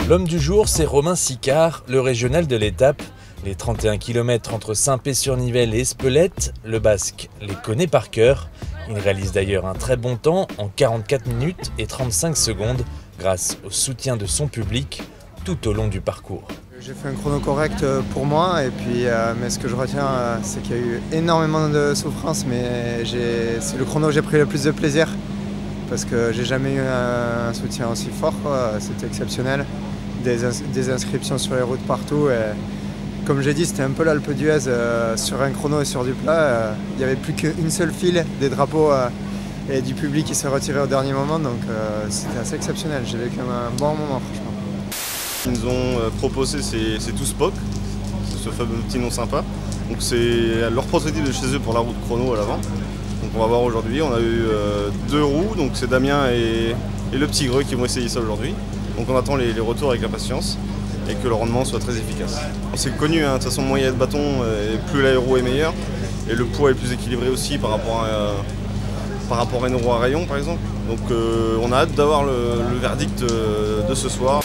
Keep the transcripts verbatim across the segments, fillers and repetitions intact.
L'homme du jour, c'est Romain Sicard, le régional de l'étape. Les trente et un kilomètres entre Saint-Pé-sur-Nivelle et Espelette, le Basque les connaît par cœur. Il réalise d'ailleurs un très bon temps en quarante-quatre minutes et trente-cinq secondes grâce au soutien de son public tout au long du parcours. J'ai fait un chrono correct pour moi, et puis, euh, mais ce que je retiens, euh, c'est qu'il y a eu énormément de souffrance, mais c'est le chrono où j'ai pris le plus de plaisir parce que j'ai jamais eu un, un soutien aussi fort. C'était exceptionnel. Des, ins des inscriptions sur les routes partout. Et, comme j'ai dit, c'était un peu l'Alpe d'Huez euh, sur un chrono et sur du plat. Euh, il n'y avait plus qu'une seule file, des drapeaux euh, et du public qui s'est retiré au dernier moment, donc euh, c'était assez exceptionnel. J'ai vécu un bon moment, franchement. Ils nous ont proposé c'est tout Spock, ce fameux petit nom sympa. Donc c'est leur prototype de chez eux pour la route chrono à l'avant. Donc on va voir aujourd'hui, on a eu euh, deux roues, donc c'est Damien et, et le petit Greux qui vont essayer ça aujourd'hui. Donc on attend les, les retours avec impatience et que le rendement soit très efficace. C'est connu, hein, de toute façon moins il y a de bâtons, et plus l'aéro est meilleur et le poids est plus équilibré aussi par rapport à, euh, par rapport à une roue à rayon par exemple. Donc euh, on a hâte d'avoir le, le verdict euh, de ce soir.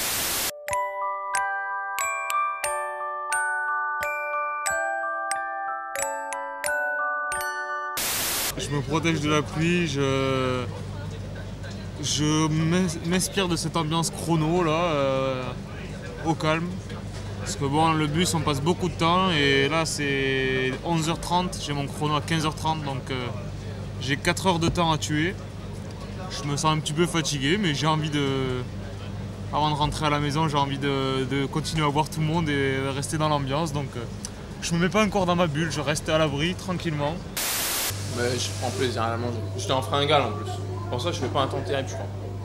Je me protège de la pluie, je, je m'inspire de cette ambiance chrono là, euh, au calme. Parce que bon, le bus on passe beaucoup de temps et là c'est onze heures trente, j'ai mon chrono à quinze heures trente, donc euh, j'ai quatre heures de temps à tuer. Je me sens un petit peu fatigué, mais j'ai envie de, avant de rentrer à la maison, j'ai envie de, de continuer à voir tout le monde et de rester dans l'ambiance. Donc euh, je me mets pas encore dans ma bulle, je reste à l'abri tranquillement. Mais je prends plaisir à la manger. J'étais en fringale en plus. Pour ça, je fais pas un temps terrible, je crois.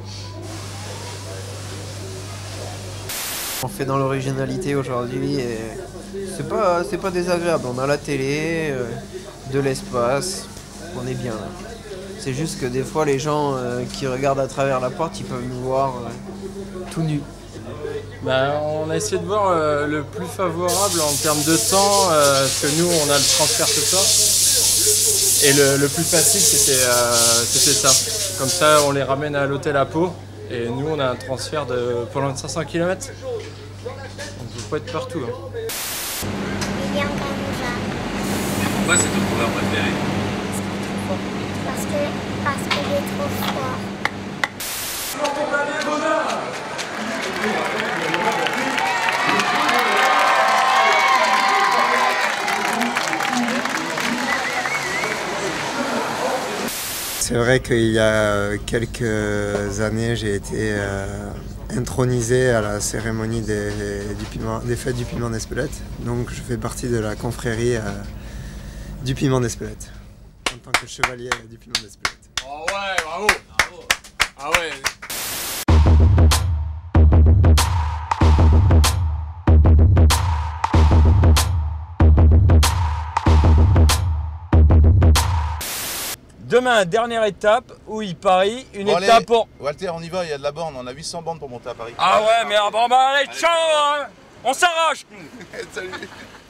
On fait dans l'originalité aujourd'hui et c'est pas, c'est pas désagréable. On a la télé, euh, de l'espace, on est bien là. C'est juste que des fois, les gens euh, qui regardent à travers la porte, ils peuvent nous voir euh, tout nus. Bah, on a essayé de voir euh, le plus favorable en termes de temps, euh, parce que nous, on a le transfert ce soir. Et le, le plus facile, c'était euh, ça. Comme ça, on les ramène à l'hôtel à Pau. Et nous, on a un transfert de pas loin de cinq cents kilomètres. Donc, il faut pas être partout. Hein. William Karouja. Pourquoi c'est ton coureur préféré? Parce que parce qu'il est trop fort. C'est vrai qu'il y a quelques années, j'ai été euh, intronisé à la cérémonie des, du piment, des fêtes du piment d'Espelette. Donc je fais partie de la confrérie euh, du piment d'Espelette, en tant que chevalier du piment d'Espelette. Oh ouais, bravo, bravo. Ah ouais. Demain, dernière étape, où il parie, une bon, étape allez, pour... Walter, on y va, il y a de la borne, on a huit cents bornes pour monter à Paris. Ah ouais, mais bon, bah allez, ciao, hein. On s'arrache. Salut.